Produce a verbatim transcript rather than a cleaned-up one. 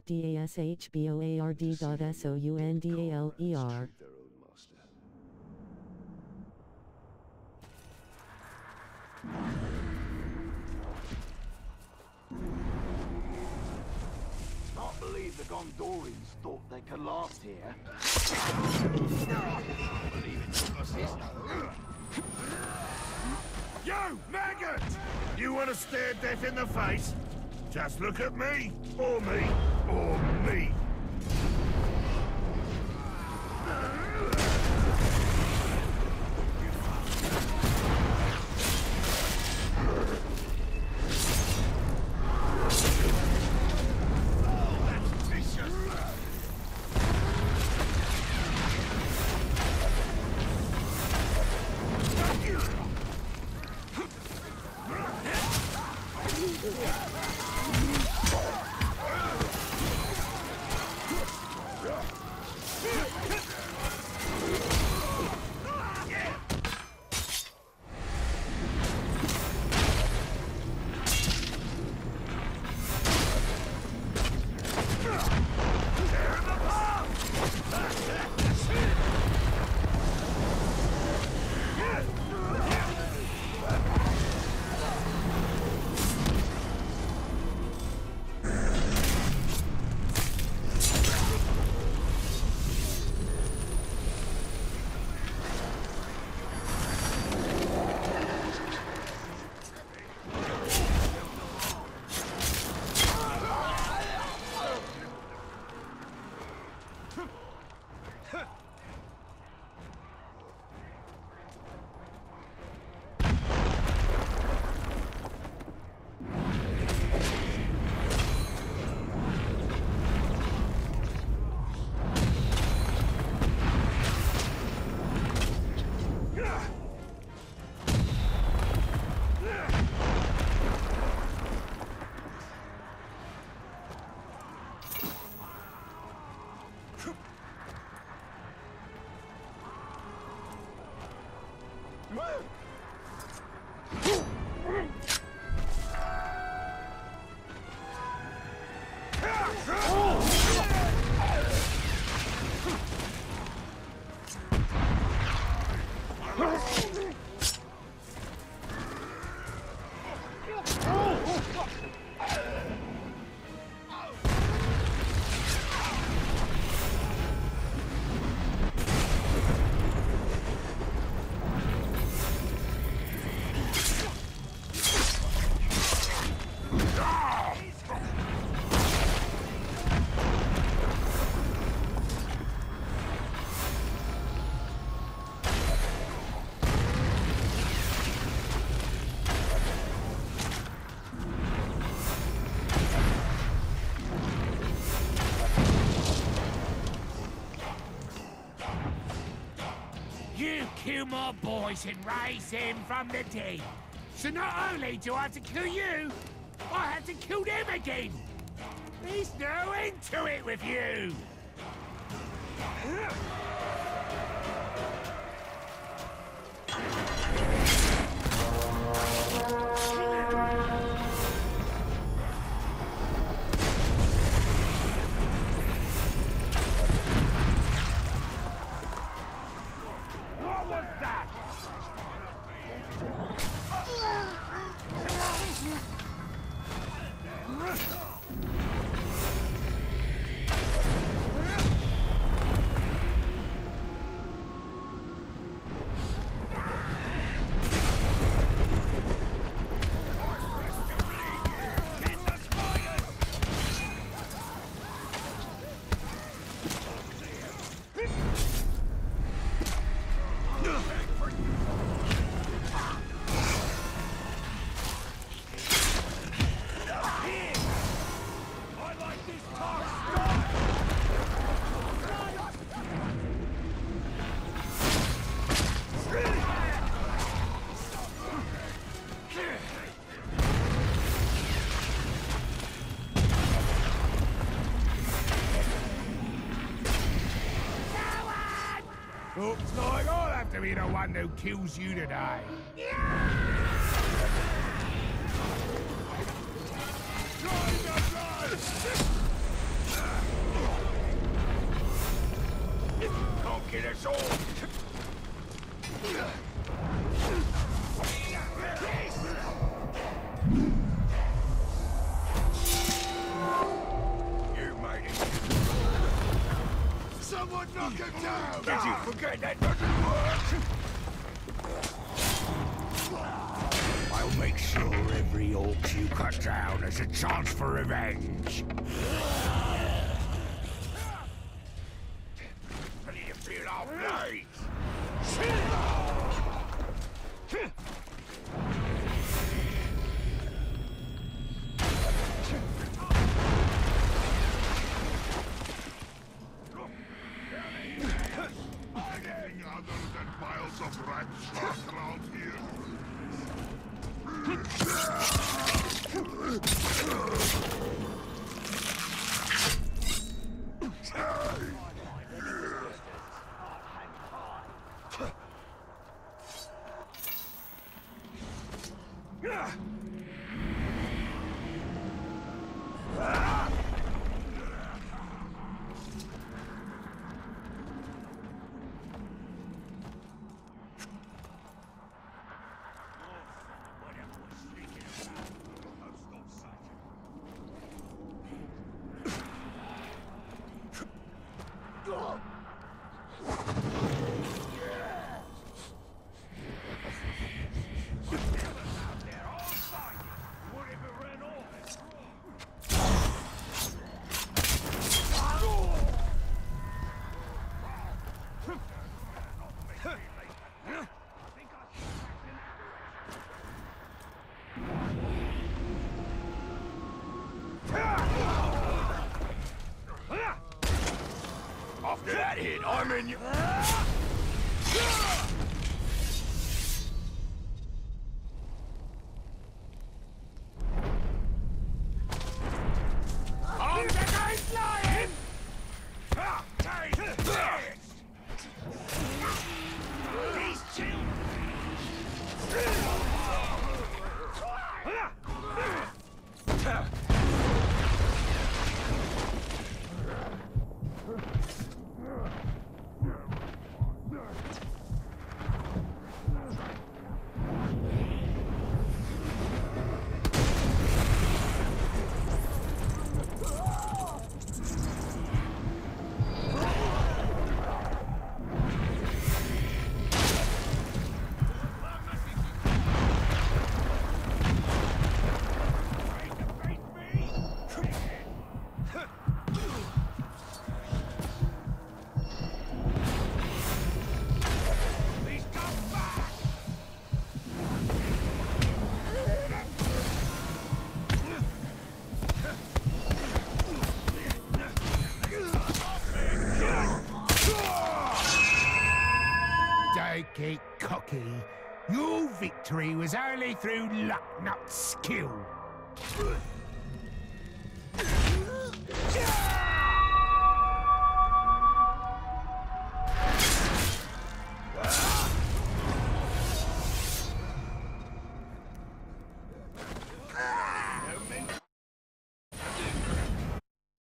D A S H B O A R D dot S O U N D A L E R. Can't believe the Gondorians thought they could last here. You, maggot! You want to stare death in the face? Just look at me, or me, or me. Kill more boys and raise him from the dead. So not only do I have to kill you, I have to kill them again. There's no end to it with you. Looks like I'll have to be the one who kills you today. taking us all. You made it. Someone knock him down! Did you forget that doesn't work? I'll make sure every orc you cut down has a chance for revenge. I need to feel our blades. Anything other than piles of rats around here? After that hit, I'm in you. On the gate, lion! Take this! These children! Don't get cocky. Your victory was only through luck, not skill. Yeah!